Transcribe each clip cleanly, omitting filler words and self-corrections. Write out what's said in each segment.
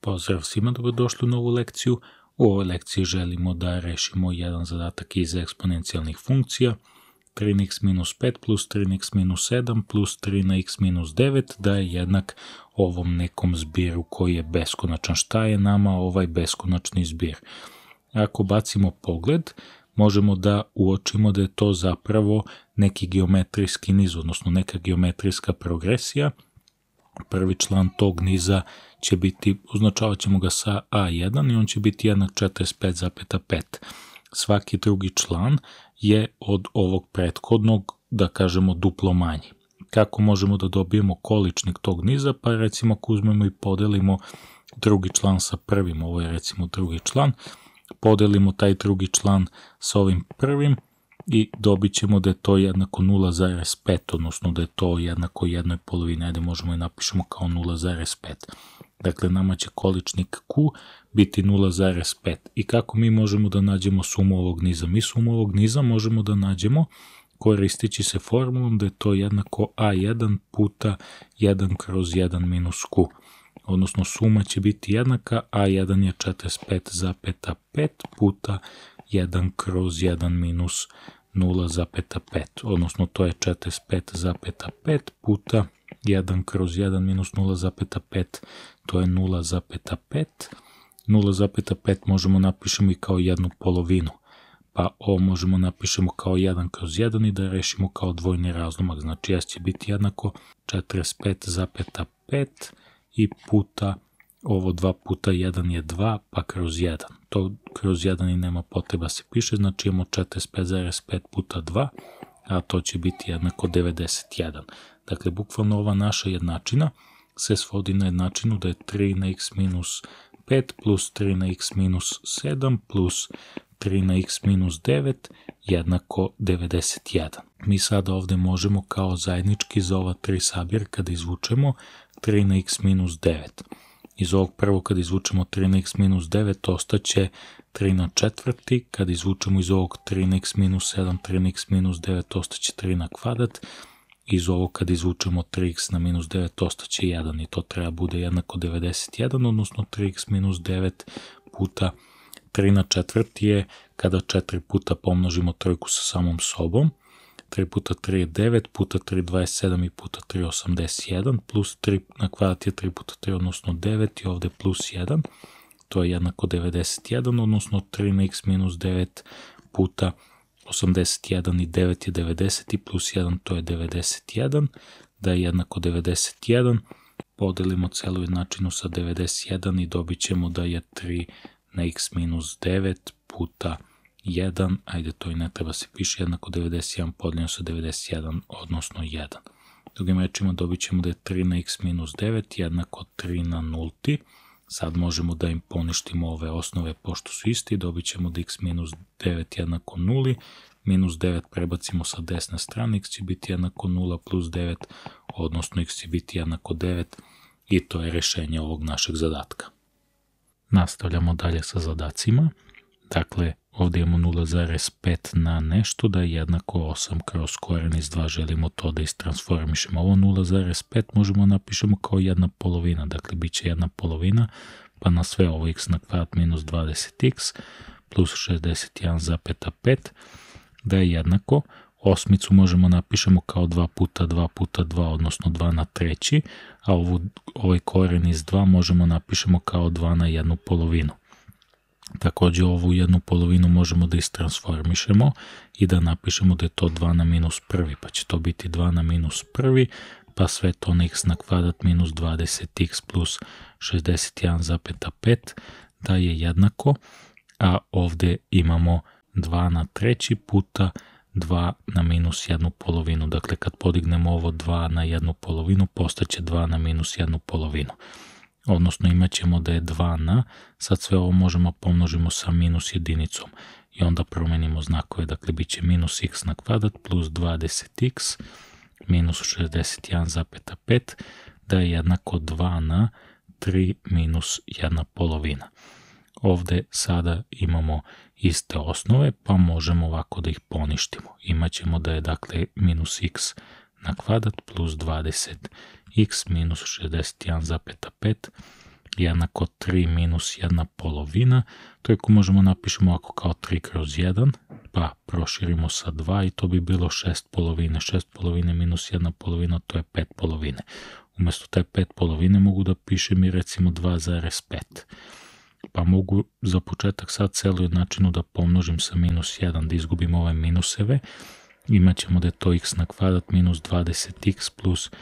Pozdrav svima, dobrodošli u novu lekciju. U ovoj lekciji želimo da rešimo jedan zadatak iz eksponencijalnih funkcija. 3 na x minus 5 plus 3 na x minus 7 plus 3 na x minus 9 da je jednak ovom nekom zbiru koji je beskonačan. Šta je nama ovaj beskonačni zbir? Ako bacimo pogled, možemo da uočimo da je to zapravo neki geometrijski niz, odnosno neka geometrijska progresija. Prvi član tog niza će biti, označavat ćemo ga sa A1 i on će biti jednak 45,5. Svaki drugi član je od ovog prethodnog, da kažemo, duplo manji. Kako možemo da dobijemo količnik tog niza? Pa recimo ako uzmemo i podelimo drugi član sa prvim, ovo je recimo drugi član, podelimo taj drugi član sa ovim prvim i dobit ćemo da je to jednako 0,5, odnosno da je to jednako jednoj polovini. Ajde, možemo i napišemo kao 0,5. Dakle, nama će količnik Q biti 0,5. I kako mi možemo da nađemo sumu ovog niza? Mi sumu ovog niza možemo da nađemo koristeći se formulom da je to jednako A1 puta 1 kroz 1 minus Q. Odnosno, suma će biti jednaka, A1 je 45,5 puta 1 kroz 1 minus 0,5, odnosno to je 45,5 puta 1 kroz 1 minus 0,5, to je 0,5. 0,5 možemo napišemo i kao jednu polovinu, pa ovo možemo napišemo kao 1 kroz 1 i da rešimo kao dvojni razlomak, znači S će biti jednako 45,5 i puta ovo 2 puta 1 je 2, pa kroz 1. To kroz 1 i nema potreba se piše, znači imamo 45,5 puta 2, a to će biti jednako 91. Dakle, bukvalno ova naša jednačina se svodi na jednačinu da je 3 na x minus 5 plus 3 na x minus 7 plus 3 na x minus 9 jednako 91. Mi sada ovde možemo kao zajednički za ova tri sabirka da izvučemo 3 na x minus 9. Iz ovog prvog kada izvučemo 3 na x minus 9 ostaće 3 na četvrti, kada izvučemo iz ovog 3 na x minus 7, 3 na x minus 9 ostaće 3 na kvadrat, iz ovog kada izvučemo 3x na minus 9 ostaće 1 i to treba bude jednako 91, odnosno 3x minus 9 puta 3 na četvrti je kada 4 puta pomnožimo trojku sa samom sobom, 3 puta 3 je 9, puta 3 27 i puta 3 81, plus 3 na kvadrat je 3 puta 3, odnosno 9 i ovde plus 1, to je jednako 91, odnosno 3 na x minus 9 puta 81 i 9 je 90 i plus 1, to je 91, da je jednako 91, podelimo celu jednačinu sa 91 i dobit ćemo da je 3 na x minus 9 puta 1, ajde to i ne treba se piše, jednako 91 podeljeno sa 91, odnosno 1. Drugim rečima dobit ćemo da je 3 na x minus 9 jednako 3 na nulti. Sad možemo da im poništimo ove osnove pošto su isti, dobit ćemo da x minus 9 jednako 0, minus 9 prebacimo sa desne strane, x će biti jednako 0 plus 9, odnosno x će biti jednako 9 i to je rešenje ovog našeg zadatka. Nastavljamo dalje sa zadacima. Dakle, ovdje imamo 0,5 na nešto da je jednako 8 kroz koren iz 2, želimo to da istransformišemo. Ovo 0,5 možemo napišemo kao jedna polovina, dakle bit će jedna polovina, pa na sve ovo x na kvadrat minus 20x plus 61,5 da je jednako, osmicu možemo napišemo kao 2 puta 2 puta 2, odnosno 2 na treći, a ovaj koren iz 2 možemo napišemo kao 2 na jednu polovinu. Također ovu jednu polovinu možemo da istransformišemo i da napišemo da je to 2 na minus prvi, pa će to biti 2 na minus prvi, pa sve to na x na kvadrat minus 20x plus 61,5 da je jednako, a ovdje imamo 2 na treći puta 2 na minus jednu polovinu. Dakle, kad podignemo ovo 2 na jednu polovinu, postaće 2 na minus jednu polovinu. Odnosno imat ćemo da je 2 na, sad sve ovo možemo pomnožimo sa minus jedinicom i onda promenimo znakove, dakle bit će minus x na kvadrat plus 20x minus 61,5 da je jednako 2 na 3 minus 1 polovina. Ovde sada imamo iste osnove, pa možemo ovako da ih poništimo. Imaćemo da je dakle minus x na kvadrat plus 20x minus 61,5 jednako 3 minus 1 polovina. Trojku možemo napišemo ovako kao 3 kroz 1, pa proširimo sa 2 i to bi bilo 6 polovine. 6 polovine minus 1 polovina, to je 5 polovine. Umjesto te 5 polovine mogu da pišem i recimo 2,5. Pa mogu za početak sad celu jednačinu da pomnožim sa minus 1, da izgubim ove minuseve. Imaćemo da je to x na kvadrat minus 20x plus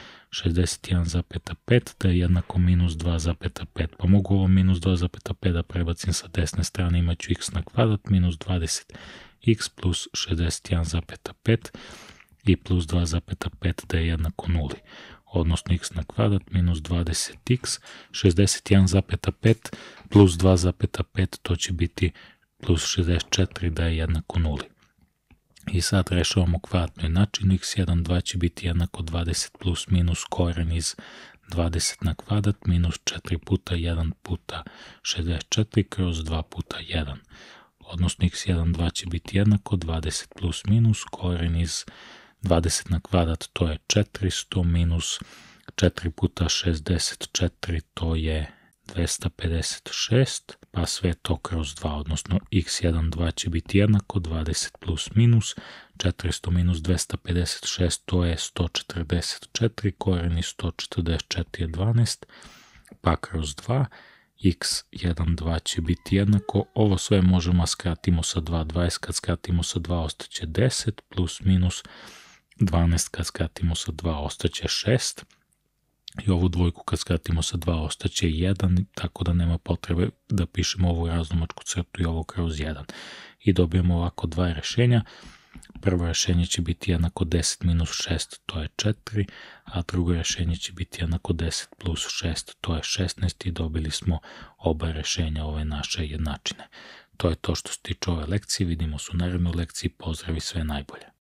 61,5, da je jednako minus 2,5. Pa mogu ovo minus 2,5 da prebacim sa desne strane, imaću x na kvadrat minus 20x plus 61,5 i plus 2,5 da je jednako 0. Odnosno x na kvadrat minus 20x, 61,5 plus 2,5, to će biti plus 64 da je jednako 0. I sad rešavamo kvadratnu jednačinu, x1, 2 će biti jednako 20 plus minus koren iz 20 na kvadrat minus 4 puta 1 puta 64 kroz 2 puta 1. Odnosno x1, 2 će biti jednako 20 plus minus koren iz 20 na kvadrat, to je 400 minus 4 puta 64, to je 256, pa sve to kroz 2, odnosno x1, 2 će biti jednako 20 plus minus 400 minus 256, to je 144, koren iz 144 je 12, pa kroz 2, x1, 2 će biti jednako, ovo sve možemo skratimo sa 2, 20 kad skratimo sa 2 ostaće 10, plus minus 12 kad skratimo sa 2 ostaće 6, i ovu dvojku kad skratimo sa 2 ostaće 1, tako da nema potrebe da pišemo ovu razlomačku crtu i ovo kroz 1. I dobijemo ovako dva rešenja. Prvo rešenje će biti jednako 10 minus 6, to je 4, a drugo rešenje će biti jednako 10 plus 6, to je 16 i dobili smo oba rešenja ove naše jednačine. To je to što se tiče ove lekcije, vidimo se u narednoj lekciji, pozdrav i sve najbolje.